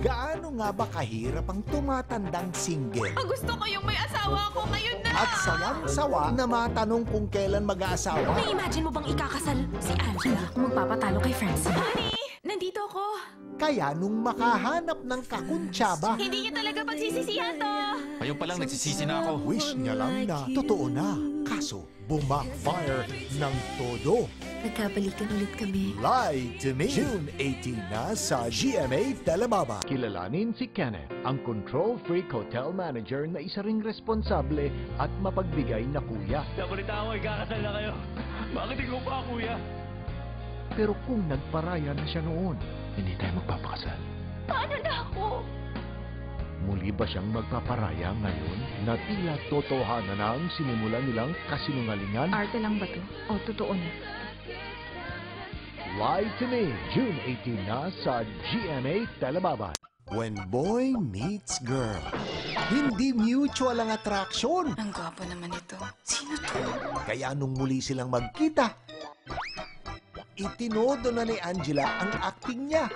Gaano nga ba kahirap ang tumatandang single? Ang gusto ko yung may asawa ako ngayon na! At sawang-sawa na matanong kung kailan mag-aasawa. May-imagine mo bang ikakasal si Angela? Magpapatalo kay Francine. Honey, nandito ako. Kaya nung makahanap ng kakuntsaba, Hindi niya talaga pagsisisihan to. Ngayon pa lang nagsisisi na ako. wish niya lang na totoo na. Kaso, bumakfire ng todo. Nagkabalikan ulit kami. Lie to Me. June 18 na sa GMA Telebaba. Kilalanin si Kenneth, ang control freak hotel manager na isa ring responsable at mapagbigay na kuya. Nabalita ko, ikakasal na kayo. Bakit ikaw pa, kuya? Pero kung nagparaya na siya noon, hindi tayo magpapakasal. Paano na ako? Muli ba siyang magpaparaya ngayon na tila totohanan na ang sinimulan nilang kasinungalingan? Arte lang ba to? O totoo na? Lie to Me, June 18 na sa GMA Telebaba. When boy meets girl. Hindi mutual ang attraction. Ang gwapo naman ito. Sino to? Kaya nung muli silang magkita, itinodo na ni Angela ang acting niya.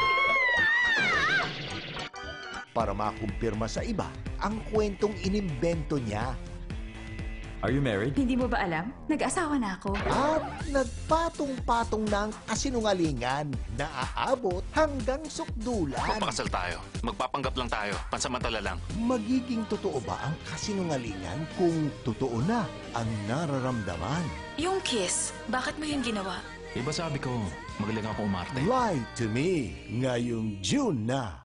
Para makumpirma sa iba ang kwentong inimbento niya. Are you married? Hindi mo ba alam? Nag-asawa na ako. At nagpatong-patong ng kasinungalingan na aabot hanggang sukdulan. Magpakasal tayo. Magpapanggap lang tayo. Pansamantala lang. Magiging totoo ba ang kasinungalingan kung totoo na ang nararamdaman? Yung kiss, bakit mo yun ginawa? Iba sabi ko, magaling ako umarte. Lie to Me, ngayong June na.